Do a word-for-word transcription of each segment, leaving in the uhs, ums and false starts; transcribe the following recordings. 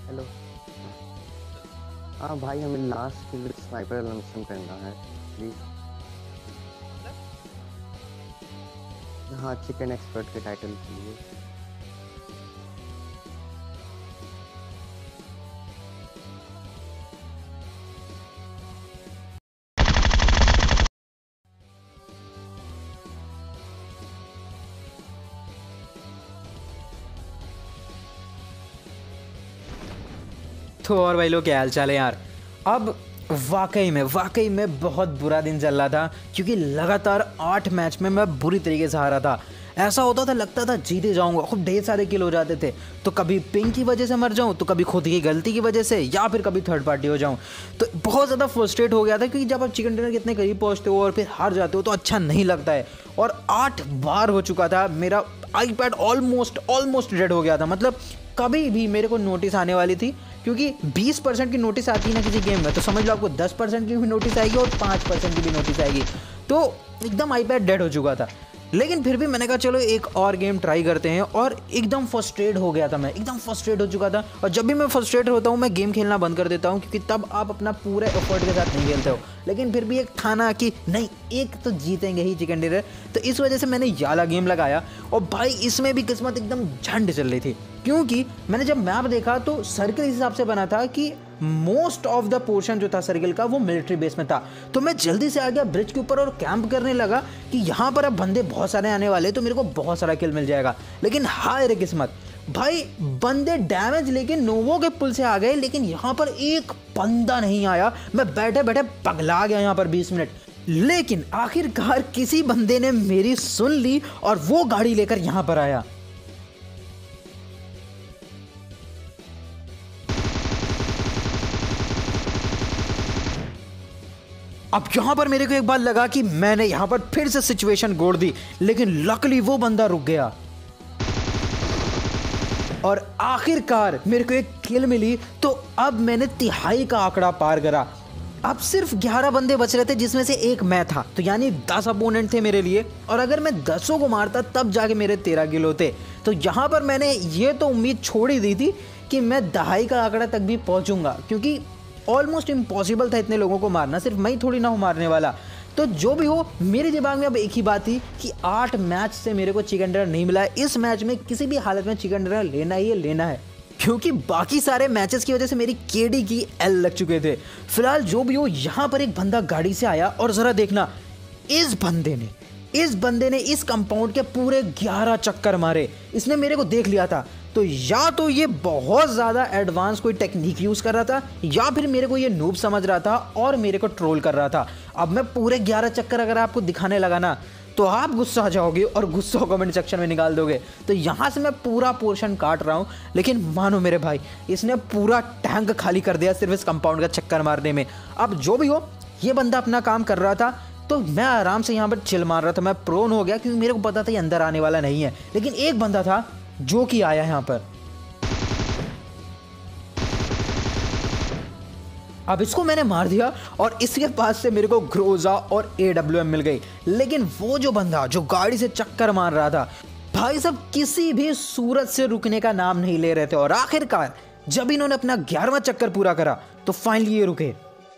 Hello. हाँ भाई, हमें लास्ट के लिए स्नाइपर लमसम करना है प्लीज। हाँ, चिकन एक्सपर्ट के टाइटल के लिए। तो और भाई लोग, क्या हाल चाल है यार। अब वाकई में वाकई में बहुत बुरा दिन चल रहा था, क्योंकि लगातार आठ मैच में मैं बुरी तरीके से हारा था। ऐसा होता था, लगता था जीते जाऊंगा, खूब ढेर सारे किल हो जाते थे। तो कभी पिंग की वजह से मर जाऊं, तो कभी खुद की गलती की वजह से, या फिर कभी थर्ड पार्टी हो जाऊं। तो बहुत ज़्यादा फ्रस्ट्रेट हो गया था, क्योंकि जब आप चिकन डिनर के इतने करीब पहुंचते हो और फिर हार जाते हो तो अच्छा नहीं लगता है। और आठ बार हो चुका था, मेरा आईपैड ऑलमोस्ट ऑलमोस्ट डेड हो गया था। मतलब कभी भी मेरे को नोटिस आने वाली थी, क्योंकि बीस परसेंट की नोटिस आती है ना किसी गेम में, तो समझ लो आपको दस परसेंट की भी नोटिस आएगी और पाँच परसेंट की भी नोटिस आएगी। तो एकदम आईपैड डेड हो चुका था। लेकिन फिर भी मैंने कहा चलो एक और गेम ट्राई करते हैं, और एकदम फ्रस्ट्रेट हो गया था मैं, एकदम फ्रस्ट्रेट हो चुका था। और जब भी मैं फ्रस्ट्रेट होता हूँ मैं गेम खेलना बंद कर देता हूँ, क्योंकि तब आप अपना पूरे एफर्ट के साथ नहीं खेलते हो। लेकिन फिर भी एक था ना कि नहीं, एक तो जीतेंगे ही चिकन डिनर। तो इस वजह से मैंने ये वाला गेम लगाया, और भाई इसमें भी किस्मत एकदम झंड चल रही थी, क्योंकि मैंने जब मैप देखा तो सर्कल इस हिसाब से बना था कि मोस्ट ऑफ द पोर्शन जो था सर्कल का वो मिलिट्री बेस में था। तो मैं जल्दी से आ गया ब्रिज के ऊपर और कैंप करने लगा कि यहाँ पर अब बंदे बहुत सारे आने वाले, तो मेरे को बहुत सारा किल मिल जाएगा। लेकिन हाय रे किस्मत, भाई बंदे डैमेज लेके नोवो के पुल से आ गए, लेकिन यहाँ पर एक बंदा नहीं आया। मैं बैठे बैठे पगला गया यहाँ पर बीस मिनट। लेकिन आखिरकार किसी बंदे ने मेरी सुन ली और वो गाड़ी लेकर यहाँ पर आया। अब यहाँ पर मेरे को एक बात लगा कि मैंने यहाँ पर फिर से सिचुएशन गोड़ दी, लेकिन लकली वो बंदा रुक गया और आखिरकार मेरे को एक किल मिली। तो अब मैंने तिहाई का आंकड़ा पार करा। अब सिर्फ ग्यारह बंदे बच रहे थे, जिसमें से एक मैं था, तो यानी दस अपोनेंट थे मेरे लिए। और अगर मैं दसों को मारता तब जाके मेरे तेरह किल होते। तो यहाँ पर मैंने ये तो उम्मीद छोड़ ही दी थी कि मैं दहाई का आंकड़ा तक भी पहुँचूंगा, क्योंकि ऑलमोस्ट इम्पॉसिबल था इतने लोगों को मारना, सिर्फ मैं ही थोड़ी ना हूँ मारने वाला। तो जो भी हो, मेरे दिमाग में अब एक ही बात थी कि आठ मैच से मेरे को चिकन डिनर नहीं मिला है। इस मैच में किसी भी हालत में चिकन डिनर लेना ही है, लेना है, क्योंकि बाकी सारे मैचेस की वजह से मेरी केडी की एल लग चुके थे। फिलहाल जो भी हो, यहाँ पर एक बंदा गाड़ी से आया, और ज़रा देखना, इस बंदे ने इस बंदे ने इस कंपाउंड के पूरे ग्यारह चक्कर मारे। इसने मेरे को देख लिया था। तो या तो ये बहुत ज़्यादा एडवांस कोई टेक्निक यूज़ कर रहा था, या फिर मेरे को ये नूब समझ रहा था और मेरे को ट्रोल कर रहा था। अब मैं पूरे ग्यारह चक्कर अगर आपको दिखाने लगा ना, तो आप गुस्सा आ जाओगे और गुस्सा कमेंट सेक्शन में निकाल दोगे। तो यहाँ से मैं पूरा पोर्शन काट रहा हूँ, लेकिन मानो मेरे भाई, इसने पूरा टैंक खाली कर दिया सिर्फ इस कंपाउंड का चक्कर मारने में। अब जो भी हो, ये बंदा अपना काम कर रहा था, तो मैं आराम से यहाँ पर चिल मार रहा था। मैं प्रोन हो गया, क्योंकि मेरे को पता था ये अंदर आने वाला नहीं है। लेकिन एक बंदा था जो कि आया यहाँ पर। अब इसको मैंने मार दिया, और इसके पास से मेरे को ग्रोजा और ए डब्ल्यू एम मिल गई। लेकिन वो जो बंदा जो गाड़ी से चक्कर मार रहा था, भाई साहब किसी भी सूरत से रुकने का नाम नहीं ले रहे थे। और आखिरकार जब इन्होंने अपना ग्यारहवां चक्कर पूरा करा, तो फाइनली ये रुके।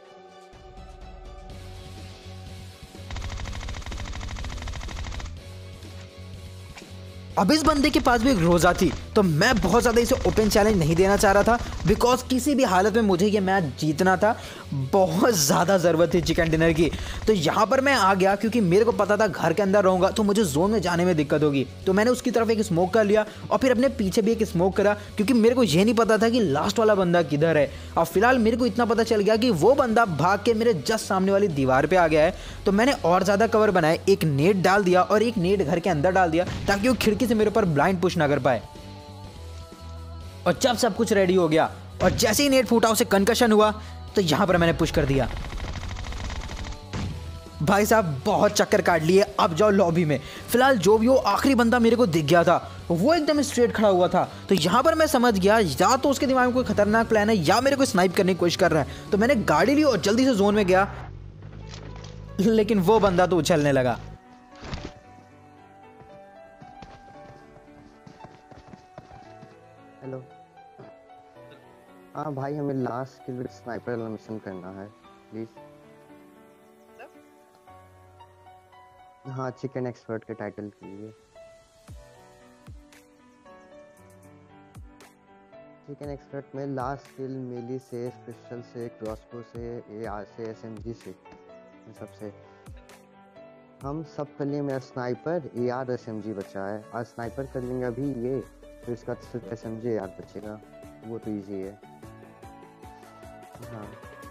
अब इस बंदे के पास भी एक रोज़ा थी, तो मैं बहुत ज़्यादा इसे ओपन चैलेंज नहीं देना चाह रहा था, बिकॉज किसी भी हालत में मुझे ये मैच जीतना था। बहुत ज़्यादा ज़रूरत थी चिकन डिनर की। तो यहाँ पर मैं आ गया, क्योंकि मेरे को पता था घर के अंदर रहूँगा तो मुझे जोन में जाने में दिक्कत होगी। तो मैंने उसकी तरफ एक स्मोक कर लिया, और फिर अपने पीछे भी एक स्मोक करा, क्योंकि मेरे को ये नहीं पता था कि लास्ट वाला बंदा किधर है। और फिलहाल मेरे को इतना पता चल गया कि वो बंदा भाग के मेरे जस्ट सामने वाली दीवार पर आ गया है। तो मैंने और ज़्यादा कवर बनाए, एक नेट डाल दिया और एक नेट घर के अंदर डाल दिया, ताकि वो खिड़की से मेरे ऊपर ब्लाइंड पुश ना कर पाए। और जब सब कुछ रेडी हो गया और जैसे ही नेट फूटा, उसे कंकशन हुआ, तो यहां पर मैंने पुश कर दिया। भाई साहब बहुत चक्कर काट लिए, अब जाओ लॉबी में। फिलहाल जो भी हो, आखिरी बंदा मेरे को दिख गया था, वो एकदम स्ट्रेट खड़ा हुआ था। तो यहां पर मैं समझ गया, या तो उसके दिमाग में कोई खतरनाक प्लान है, या मेरे को स्नाइप करने की कोशिश कर रहा है। तो मैंने गाड़ी ली और जल्दी से जोन में गया, लेकिन वो बंदा तो उछलने लगा। हेलो। हाँ भाई, हमें लास्ट किल विद स्नाइपर वाला मिशन करना है प्लीज। हाँ, चिकन एक्सपर्ट के टाइटल के लिए। चिकन एक्सपर्ट में लास्ट किल मेली से, पिस्टल से, क्रॉसबो से, एआर से, एसएमजी से, इन सब से। हम सब कर लिए। मेरा स्नाइपर, एआर, एसएमजी बचा है। आज स्नाइपर कर लेंगे अभी ये, फिर इसका सिर्फ एसएमजी एआर बचेगा। वो तो इजी है। हाँ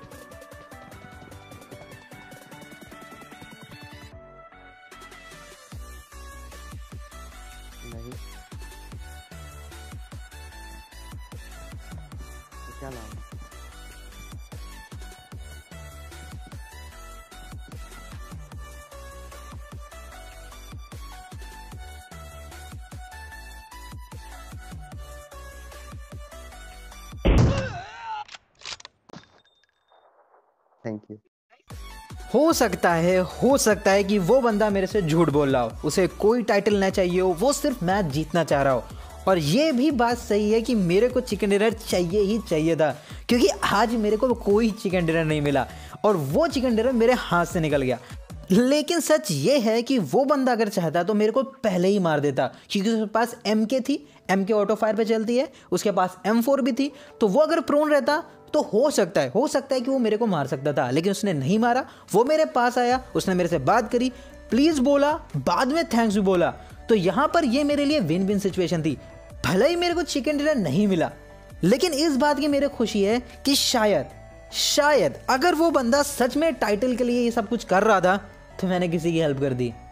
नहीं, तो क्या नाम है? Thank you. हो सकता है हो सकता है कि वो बंदा मेरे से झूठ बोल रहा हो, उसे कोई टाइटल ना चाहिए हो, वो सिर्फ मैच जीतना चाह रहा हो। और ये भी बात सही है कि मेरे को चिकन डिनर चाहिए ही चाहिए था, क्योंकि आज मेरे को कोई चिकन डिनर नहीं मिला और वो चिकन डिनर मेरे हाथ से निकल गया। लेकिन सच ये है कि वो बंदा अगर चाहता तो मेरे को पहले ही मार देता, क्योंकि उसके पास एम के थी, एम के ऑटो फायर पे चलती है, उसके पास एम फोर भी थी। तो वो अगर प्रोन रहता तो हो सकता है हो सकता है कि वो मेरे को मार सकता था, लेकिन उसने नहीं मारा। वो मेरे पास आया, उसने मेरे से बात करी, प्लीज़ बोला, बाद में थैंक्स भी बोला। तो यहाँ पर ये मेरे लिए विन विन सिचुएशन थी। भले ही मेरे को चिकन डिनर नहीं मिला, लेकिन इस बात की मेरे खुशी है कि शायद शायद अगर वो बंदा सच में टाइटल के लिए ये सब कुछ कर रहा था तो मैंने किसी की हेल्प कर दी।